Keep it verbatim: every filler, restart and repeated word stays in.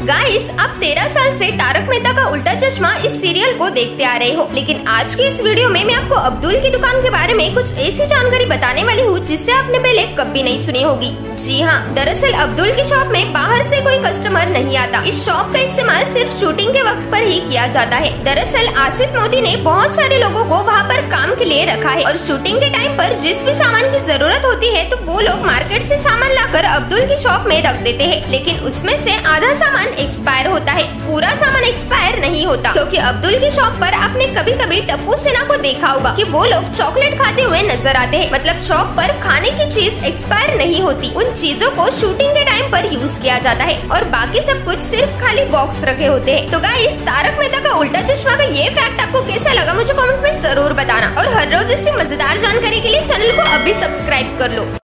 Guys, आप तेरह साल से तारक मेहता का उल्टा चश्मा इस सीरियल को देखते आ रहे हो, लेकिन आज की इस वीडियो में मैं आपको अब्दुल की दुकान के बारे में कुछ ऐसी जानकारी बताने वाली हूँ जिससे आपने पहले कभी नहीं सुनी होगी। जी हाँ, दरअसल अब्दुल की शॉप में बाहर से कोई कस्टमर नहीं आता। इस शॉप का इस्तेमाल सिर्फ शूटिंग के वक्त पर ही किया जाता है। दरअसल आसिफ मोदी ने बहुत सारे लोगों को वहाँ पर काम के लिए रखा है और शूटिंग के टाइम पर जिस भी सामान की जरूरत होती है तो वो लोग मार्केट से सामान लाकर अब्दुल की शॉप में रख देते हैं, लेकिन उसमें से आधा सामान एक्सपायर होता है, पूरा सामान एक्सपायर नहीं होता। क्योंकि अब्दुल की शॉप पर आपने कभी कभी टप्पू सेना को देखा होगा कि वो लोग चॉकलेट खाते हुए नजर आते हैं, मतलब शॉप पर खाने की चीज एक्सपायर नहीं होती। उन चीजों को शूटिंग के टाइम पर यूज किया जाता है और बाकी सब कुछ सिर्फ खाली बॉक्स रखे होते हैं। तो गाइस, तारक मेहता का उल्टा चश्मा का ये फैक्ट आपको कैसा लगा मुझे कमेंट में जरूर बताना, और हर रोज ऐसी मजेदार जानकारी के लिए चैनल को अभी सब्सक्राइब कर लो।